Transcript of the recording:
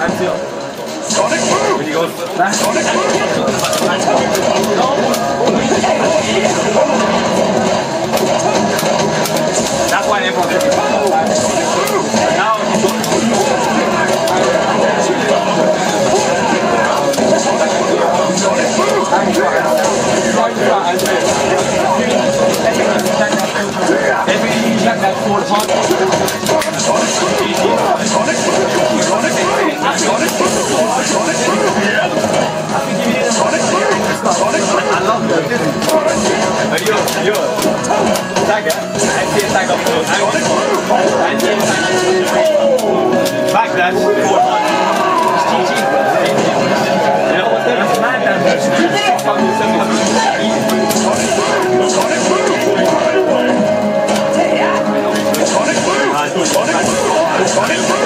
Sonic Boom! When he goes back. Sonic Boom! That's why everyone's looking for that. Now he's got Sonic Boom! Check that forward hard. Sonic Boom! Sonic Boom! Sonic Boom! Sonic Boom! Sonic Boom! Sonic Boom! Sonic Boom! I love that. You're Tagger. Anti-attack up close. Sonic Boom! Anti-attack. Back dash. Forward hard. It's GG. You know what? That's mad damage. Sonic Boom! Sonic Boom! Sonic Boom! Sonic Boom! Sonic Boom!